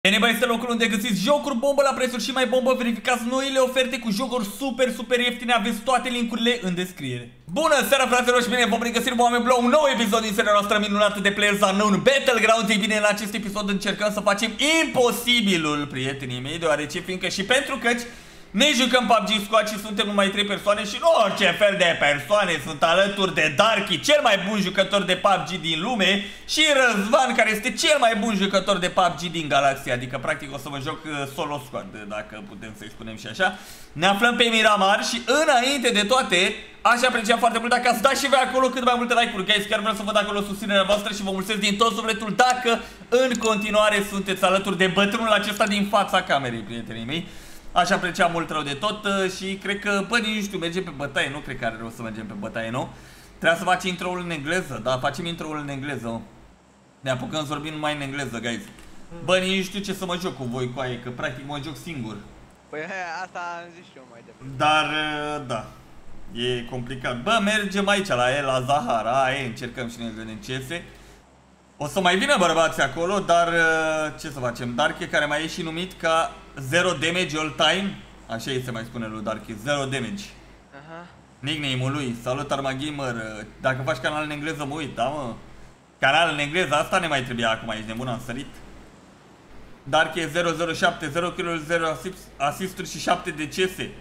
Eneba este locul unde găsiți jocuri bombă la prețuri și mai bombă. Verificați noile oferte cu jocuri super ieftine. Aveți toate linkurile în descriere. Bună seara, fraților, și bine v-am regăsit oameni la un nou episod din seria noastră minunată de Players Unknown Battleground. Ei bine, în acest episod încercăm să facem imposibilul, prietenii mei, deoarece fiindcă și pentru căci ne jucăm PUBG Squad și suntem numai 3 persoane și nu orice fel de persoane. Sunt alături de Darky, cel mai bun jucător de PUBG din lume, și Răzvan, care este cel mai bun jucător de PUBG din galaxie. Adică practic o să mă joc solo squad, dacă putem să-i spunem și așa. Ne aflăm pe Miramar și înainte de toate aș aprecia foarte mult dacă ați dat și voi acolo cât mai multe like-uri, guys. Chiar vreau să văd acolo susținerea voastră și vă mulțumesc din tot sufletul dacă în continuare sunteți alături de bătrânul acesta din fața camerei, prietenii mei. Aș aprecia mult rău de tot și cred că, bă, nici nu știu, mergem pe bătaie, nu cred că are rău să mergem pe bătaie, nu? Trebuie să faci intro-ul în engleză, da, facem intro-ul în engleză. Ne apucăm să vorbim numai în engleză, guys. Bă, nici nu știu ce să mă joc cu voi, coaie, că practic mă joc singur. Păi asta am zis și eu mai devreme. Dar, da, e complicat. Bă, mergem aici la el, la Zahara, încercăm și noi vedem ce iese. O să mai vină bărbații acolo, dar ce să facem? Darky, care mai e și numit ca Zero Damage All Time, așa îi se mai spune lui Darky, Zero Damage. Nickname-ul lui, salut Armagamer. Dacă faci canal în engleză mă uit, da mă? Canal în engleză, asta ne mai trebuia acum, ești nebun, am sărit. Darky 007, 0 kill, 0 asisturi și 7 decese.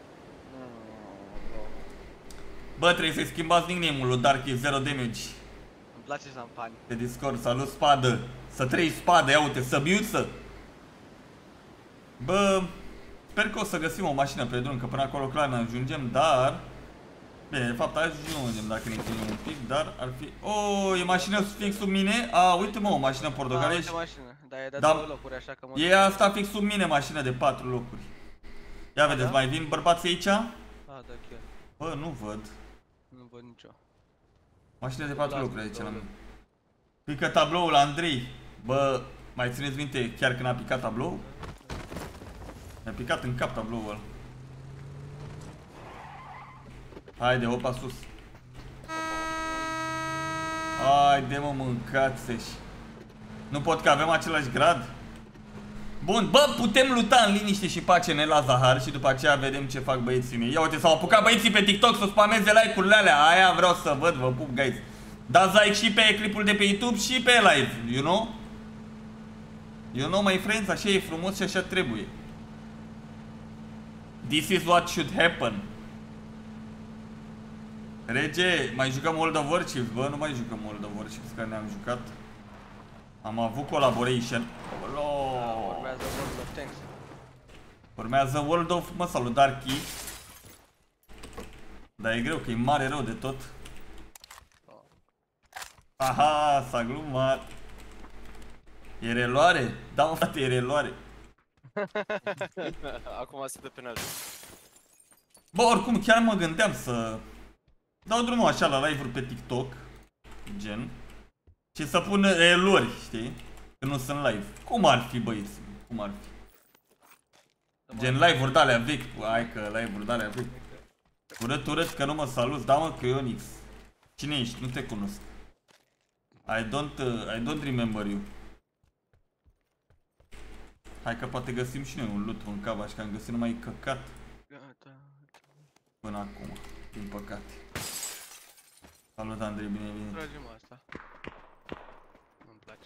Bă, trebuie să-i schimbați nickname-ul lui Darky, Zero Damage. Îmi place șampanie. Pe Discord, salut Spadă. Să trăi Spadă, ia uite, să biuță. Bă, sper că o să găsim o mașină pe drum, că până acolo clar ne ajungem, dar... Bine, de fapt ajungem dacă ne chinim un pic, dar ar fi... Oh, e mașină fix sub mine? A, uite mă, o mașină portocaliu. Uite mașină, dar e dat da, 2 locuri, așa că mă... E asta fix sub mine, mașină de 4 locuri. Ia vedeți, mai vin bărbații aici? A, da, chiar. Bă, nu văd. Nu văd nicio. Mașină de 4 locuri aici la mine. Pică tabloul, Andrei. Bă, mai țineți minte chiar când a picat tablou? Mi-a picat în cap tabloul ăla. Haide, hopa sus. Haide mă, mâncați-și. Nu pot că avem același grad? Bun, bă, putem luta în liniște și pace ne la Zahar și după aceea vedem ce fac băieții mei. Ia uite, s-au apucat băieții pe TikTok să spameze like-urile alea. Aia vreau să văd, vă pup, guys. Dați like și pe clipul de pe YouTube și pe live, you know? You know, my friends, așa e frumos și așa trebuie. This is what should happen. Rege, mai jucăm World of Warships? Bă, nu mai jucăm World of Warships, că ne-am jucat. Am avut collaboration. Urmează World of Tanks. Urmează World of... Mă, salut, Darky. Dar e greu, că e mare rău de tot. Aha, s-a glumat. E reloare? Da, mă, frate, e reloare. Acum se dă penal. Bă, oricum, chiar mă gândeam să dau drumul așa la live-uri pe TikTok, gen, și să pun relori, știi? Că nu sunt live. Cum ar fi, băieți? Cum ar fi? Gen live-uri de-alea vechi. Hai că live-uri de-alea vechi. Urât, că nu mă salut. Da, mă, că e Onyx. Cine ești? Nu te cunosc. I don't remember you. Hai că poate găsim și noi un loot în cava și că am găsit numai căcat. Până acum, din păcate. Salut, Andrei, bine ai venit. Tragem asta. Nu-mi place.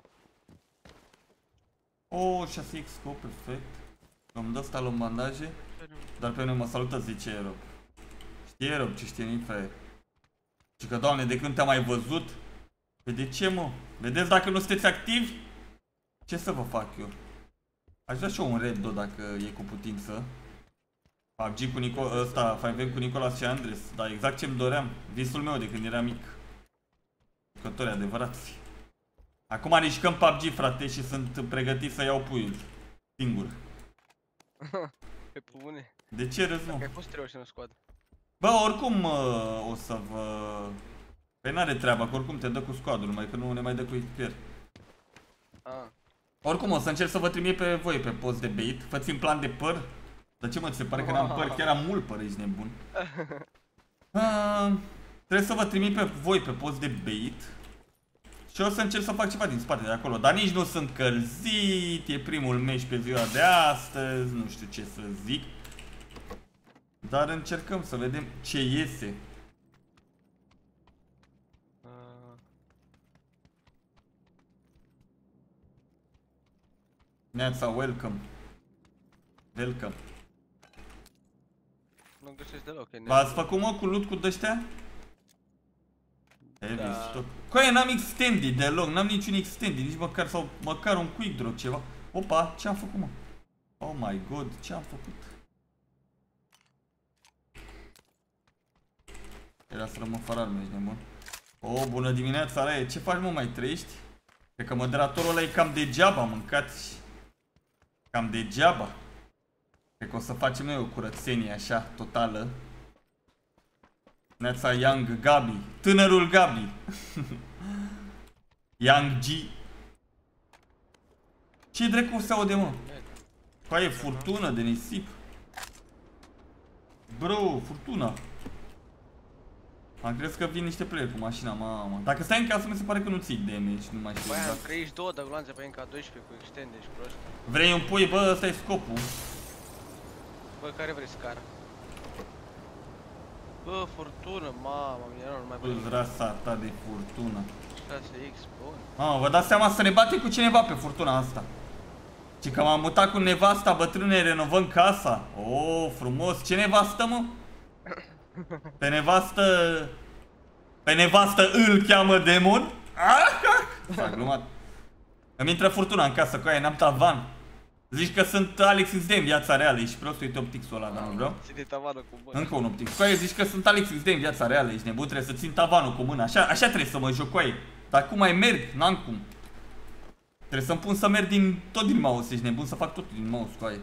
Oh, 6x scope, perfect. Îmi dă ăsta luăm bandaje. Dar pe noi mă salută, zice Erob. Știi Erob ce știe Nifaer? Și că, Doamne, de când te-am mai văzut? Pe de ce, mă? Vedeți dacă nu sunteți activi? Ce să vă fac eu? Aș vrea și eu un red dot dacă e cu putință. PUBG cu ăsta, 5M cu Nicolas și Andres. Da, exact ce-mi doream. Visul meu de când eram mic. Jucători adevărați. Acum ne jucăm PUBG, frate, și sunt pregătit să iau puiul. Singur. Pe bune. De ce râzi, mă? Că ai fost 3 ori și nu scoad. Bă, oricum o să vă... Păi n-are treaba, că oricum te dă cu squadul, numai că nu ne mai dă cu echipier. Oricum o să încerc să vă trimit pe voi pe post de bait. Fă-ți-mi plan de păr. Dar ce, mă, ți se pare că n-am păr? Chiar am mult păr, ești nebun. Trebuie să vă trimit pe voi pe post de bait. Și o să încerc să fac ceva din spate de acolo. Dar nici nu sunt încălzit. E primul meci pe ziua de astăzi. Nu știu ce să zic. Dar încercăm să vedem ce iese. Neața, welcome. Welcome. Nu găsesc deloc. V-ați făcut mă cu loot cu dăștia? Da. Coaie, n-am extended deloc, n-am niciun extended, nici măcar, sau măcar un quick draw, ceva. Opa, ce am făcut, mă? Oh my god, ce am făcut? Era să rămân fără arme, ești nebun. Oh, bună dimineața, Raie, ce faci, mă, mai trăiești? Cred că moderatorul ăla e cam degeaba, mâncați. Cam degeaba. Cred că o să facem noi o curățenie așa, totală. Neața Young Gabi, tânărul Gabi. Young G. Ce dracu se aude, mă? Coaie, furtună de nisip. Bro, furtuna. Am crezut că vin niște player cu mașina, mamă. Dacă stai în casă, mi se pare că nu ții damage, nu mai știu exact. exact. Băi, am 32 de gloanțe pe MK12 cu extende și prost. Vrei un pui? Bă, ăsta e scopul. Bă, care vrei scară? Bă, furtună, mamă, mineral, nu mai Bă, rasa ta de furtună. 6x, bun. Mamă, vă dați seama să ne bate cu cineva pe furtuna asta. Și că m-am mutat cu nevasta, bătrâne, renovăm casa. Oh, frumos. Ce nevastă, mă? Pe nevastă... Pe nevastă îl cheamă demon? S-a glumat. Îmi intră furtuna în casă, cu aia n-am tavan. Zici că sunt Alex XD în viața reală, ești prost, uite optixul ăla, dar nu vreau. Ține tavanul cu mâna. Încă un optix. Coaie, zici că sunt Alex XD în viața reală, ești nebun, trebuie să țin tavanul cu mâna. Așa trebuie să mă joc, coaie. Dar cum mai merg? N-am cum. Trebuie să-mi pun să merg tot din mouse, ești nebun, să fac tot din mouse, coaie.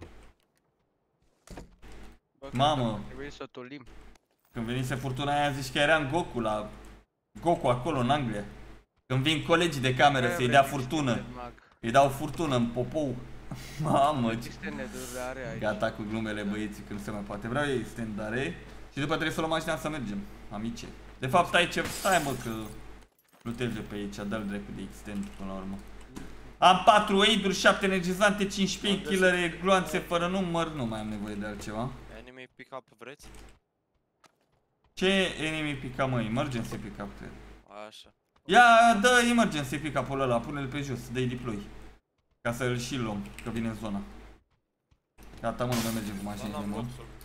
Mamă. Trebuie să tolim. Când venise furtuna aia, zici că era în Goku, la Goku acolo în Anglia. Când vin colegii de cameră să-i dea furtună. Îi dau furtună în popou. Mamă, ce... Gata cu glumele, băieții, când se mai poate. Vreau ei extendare. Și după trebuie să luăm mașina să mergem, amice. De fapt, stai mă, că pluteze pe aici, dă-l drept de extend până la urmă. Am 4 aid-uri, 7 energizante, 15 killere, gloanțe fără număr. Nu mai am nevoie de altceva. Enemy pick-up vreți? Ce enemy pick-up, mă? Emergency pick-up, cred. Așa. Ia, dă emergency pick-up-ul ăla, pune-l pe jos, dă-i deploy. Ca să îl și luăm, că vine în zona. Gata, mă, nu mai mergem cu mașini, de mult.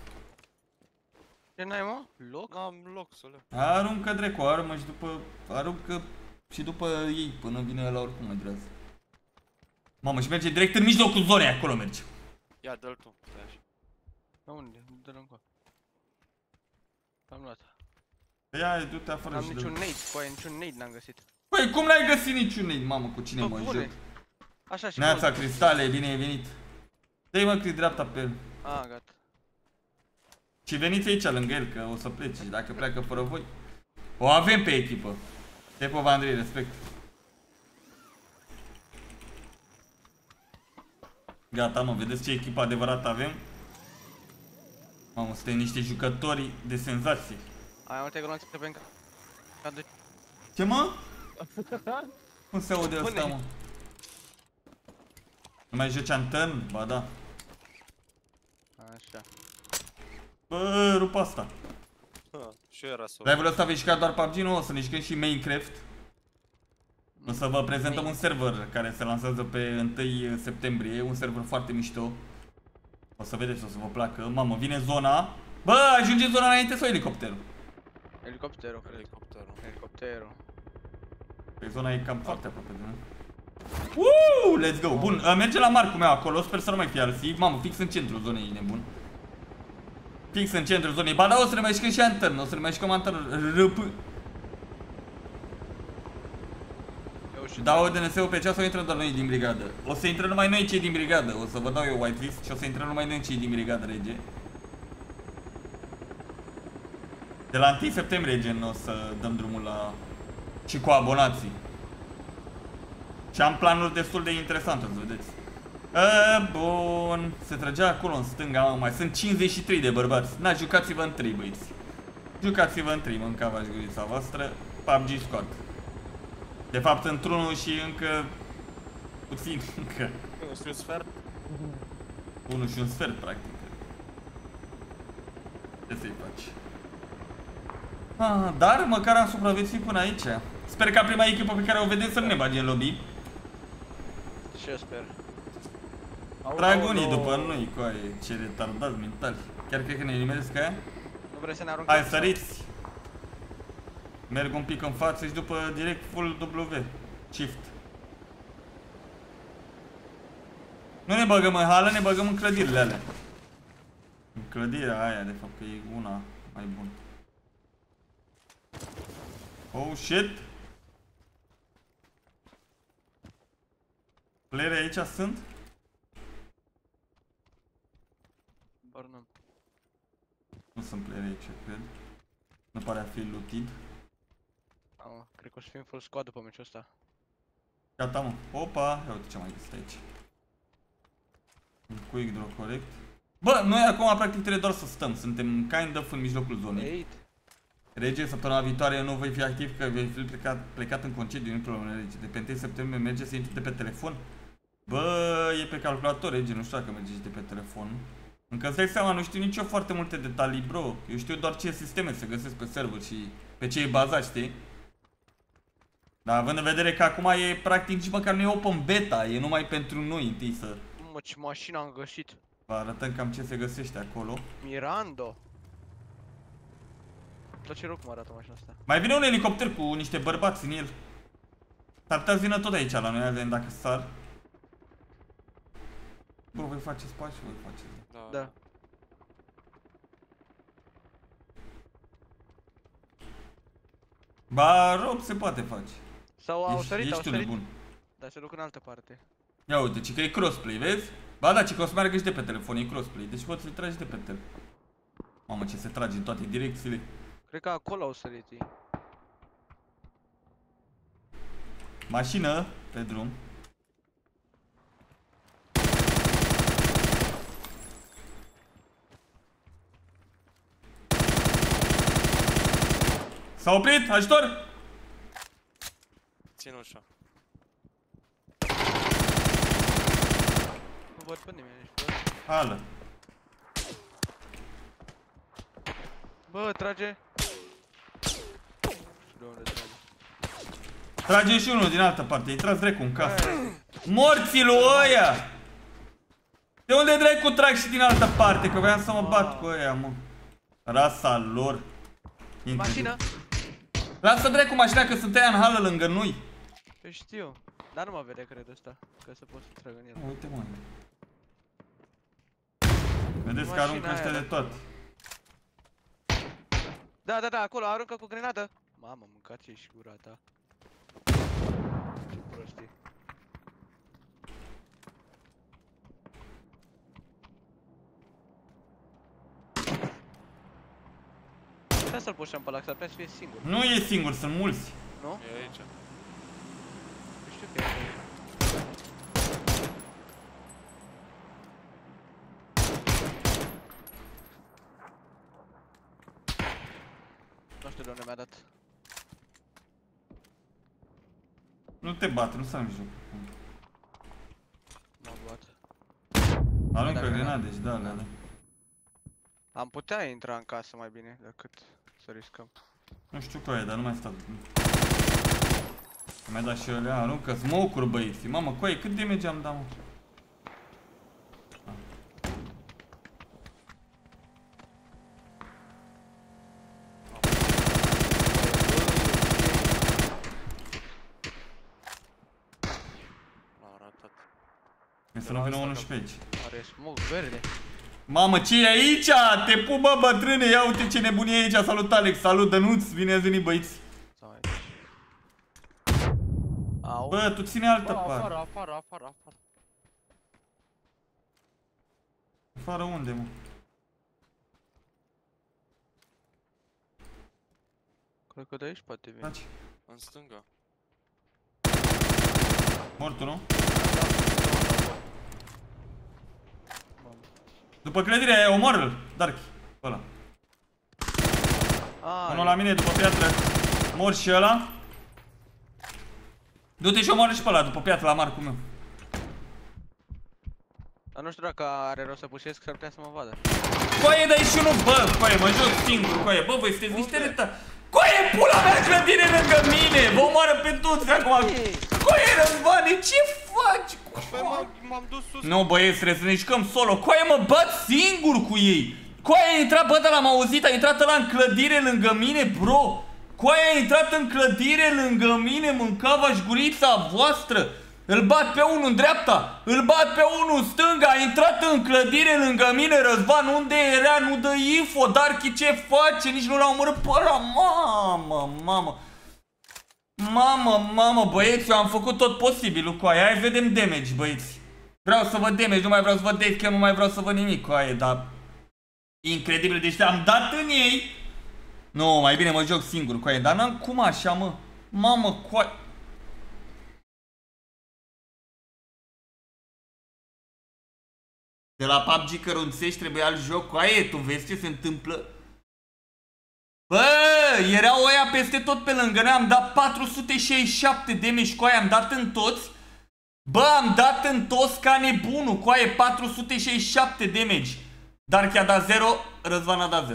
Ce n-ai, mă? Loc? N-am loc să le... Aruncă drecu, armă și după... Aruncă și după ei, până vine la oricum, mă drează. Mamă, și merge direct în mijlocul zonei, acolo merge. Ia, dă-l tu, stai așa. La unde? Dă-l încoa. Am luat. Ia, du-te afară N-am și niciun nade, coaie, niciun nade n-am găsit. Păi, cum n-ai găsit niciun nade, mamă, cu cine mă joc? Așa și Neața, Cristale, bine ai venit. Dă-i mă, Cris, dreapta pe el. A, gata. Și veniți aici lângă el, că o să plece. Și dacă pleacă fără voi, o avem pe echipă. Tepov Andrei, respect. Gata, mă, vedeți ce echipă adevărată avem? Mamă, suntem niște jucători de senzație. Ai multe gloanțe pe încă. Ce, mă? Cum se aude ăsta, mă? Nu mai joci Anthem? Ba da. Așa. Bă, rup asta. Și eu era să... Live-ul ăsta vei juca doar PUBG? Nu, o să ne jucăm și Minecraft. O să vă prezentăm un server care se lansează pe 1 septembrie. Un server foarte mișto. O să vedeți, o să vă placă. Mamă, vine zona. Bă, ajunge zona înainte sau elicopterul? Elicopterul, cred. Elicopterul. Pe zona e cam foarte aproape de noi. Let's go! Bun, merge la marcul meu acolo, sper să nu mai fie alții. Mamă, fix în centrul zonei, e nebun. Fix în centrul zonei. Ba da, o să ne mai jucăm și Anthem, o să ne mai jucăm Anthem RP. Dau DNS-ul pe ceas sau intră doar noi din brigadă? O să intră numai noi cei din brigadă, o să vă dau eu whitelist și o să intră numai noi cei din brigadă, rege. De la 1 septembrie, gen, o să dăm drumul la... și cu abonații. Și am planuri destul de interesante, să vedeți. Bun, se trăgea acolo în stânga, mă, mai sunt 53 de bărbați. Na, jucați-vă în 3, băieți. Jucați-vă în 3, mâncava-și gurița voastră. PUBG Squad. De fapt, într-unul și încă puțin, încă. Este un sfert. 1 și un sfert, practic. Ce să-i faci? Dar măcar am supraviețuit până aici. Sper ca prima echipă pe care o vedeți să nu ne bage în lobby. Și eu sper. Trag unii după noi, coaie, ce retardați mentali. Chiar cred că ne nimeresc aia? Nu vrei să ne aruncăm? Hai, săriți! Merg un pic în față și după direct full W. Shift. Nu ne băgăm în hală, ne băgăm în clădirile alea. În clădirea aia, de fapt, că e una mai bună. Oh, shit! Playere aici sunt? Bărnăm. Nu sunt playere aici, cred. Nu pare a fi looted. Cred că o să fim full squad după meciul ăsta. Gata, mă. Opa! Ia uite ce am mai găsit aici. Un quick draw corect. Bă, noi acum practic trebuie doar să stăm. Suntem kind of în mijlocul zonei. Rege, săptămâna viitoare eu nu voi fi activ că voi fi plecat în concediu, nu probleme, Rege. De pe 1 septembrie merge să intri de pe telefon? Bă, e pe calculator, Rege, nu știu dacă merge și de pe telefon. Încă îți dai seama, nu știu nici eu foarte multe detalii, bro. Eu știu doar ce sisteme se găsesc pe server și pe ce e bazat, știi? Dar având în vedere că acum e practic nici măcar nu e open beta, e numai pentru noi întâi să... Mă, ce mașină am găsit. Vă arătăm cam ce se găsește acolo. Mirando. Dar ce rău cum arată mașina asta. Mai vine un elicopter cu niște bărbați în el. S-ar putea să vină tot aici la noi, avem dacă sar. Bă, voi face spațiu, voi face. Da. Ba, rob se poate face. Sau au sărit, au ești sărit. nebun. Dar se duc în altă parte. Ia uite, ci că e crossplay, vezi? Ba da, ci că o să meargă și de pe telefon, e crossplay. Deci poți să-i tragi de pe telefon. Mamă, ce se trage în toate direcțiile. Cred că acolo au sărit ei. Mașină pe drum. S-a oprit, ajutor! Țin ușa. Nu văd pe nimeni aici, bă. Hală. Bă, trage. Nu știu de unde trage. Trage și unul din altă parte, îi tras dracu în casă. Morții lui ăia! De unde dracu trag și din altă parte? Că voiam să mă bat cu ăia, mă. Rasa lor. Mașină? Lasă dracu mașina că sunt aia în hală lângă noi. Eu știu. Dar nu mă vede, cred, ăsta. Că să pot să trag în el. Uite, mă. Vedeți că aruncă ăștia de toate. Da, da, da, acolo, aruncă cu grenadă. Mamă, mâncați-i și gura ta. Ce prostii. Trebuie să-l pușăm pe ăla, că s-ar putea să fie singur. Nu e singur, sunt mulți. Nu? E aici. Nu știu că e. Nu știu de unde mi-a dat. Nu te bate, nu stai în mijloc. M-am luat. Aruncă grenade, deci da, da. Am putea intra în casă mai bine decât să riscăm. Nu știu cu aia, dar nu mai stau. Mi-a dat și ălea, aruncă smoke-uri, băieții. Mamă, coaie, cât damage am dat, mă? L-a ratat. Mi să nu vină unul și pe aici. Are smoke verde. Mamă, ce e aici? Te pup, bă, bătrâne, ia uite ce nebunie e aici. Salut, Alex, salut, Dănuț, bine ați venit, băieți. Sau aici. Au. Bă, tu ține altă parte. Afară, afară, afară, afară. Afară unde, mă? Cred că de aici poate vine. Taci. În stânga. Mortul, nu? După clădirea aia, omoară-l, Darky. Ăla. Unul la mine după piatră. Mor și ăla. Du-te și omoară și pe ăla, după piatră, la Marcul meu. Dar nu știu dacă are rost să pușesc, s-ar putea să mă vadă. Coaie, dai și unul, bă, coaie, mă joc singur, coaie, bă, voi sunteți niște reta. Coaie, pula mea, clădire lângă mine, vă omoară pe toți acum. Coaie, Răzvane, ce faci? Păi m-am dus sus. Nu, băieți, trebuie să ne jucăm solo. Coaie, mă bat singur cu ei. Coaie, a intrat, bă, l-am auzit, a intrat ăla în clădire lângă mine, bro. Coaie, a intrat în clădire lângă mine, mâncava-și gurița voastră. Îl bat pe unul în dreapta, îl bat pe unul în stânga, a intrat în clădire lângă mine, Răzvan, unde era, nu dă info, Darky ce face, nici nu l-a omorât pe ăla, mamă, băieți, eu am făcut tot posibilul cu aia, hai vedem damage, băieți. Vreau să văd damage, nu mai vreau să văd death cam, nu mai vreau să văd nimic cu aia, dar... Incredibil, deci am dat în ei. Nu, mai bine mă joc singur cu aia, dar n-am cum așa, mă. Mamă, cu aia... De la PUBG cărunțești trebuie alt joc cu aia, tu vezi ce se întâmplă? Bă, erau ăia peste tot pe lângă noi, am dat 467 damage cu aia, am dat în toți. Bă, am dat în toți ca nebunul, cu aia 467 damage. Darky a dat 0, Răzvan a dat 0.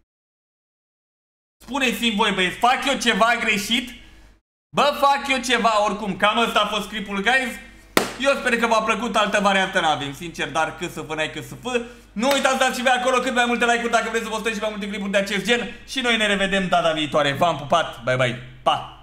Spuneți-mi voi, băieți, fac eu ceva greșit? Bă, fac eu ceva, oricum, cam ăsta a fost clipul, guys. Eu sper că v-a plăcut, altă variantă n-avem, sincer, dar cât să fă, n-ai cât să fă. Nu uitați, dați și voi acolo cât mai multe like-uri dacă vreți să postez și mai multe clipuri de acest gen. Și noi ne revedem data viitoare. V-am pupat, bye bye, pa!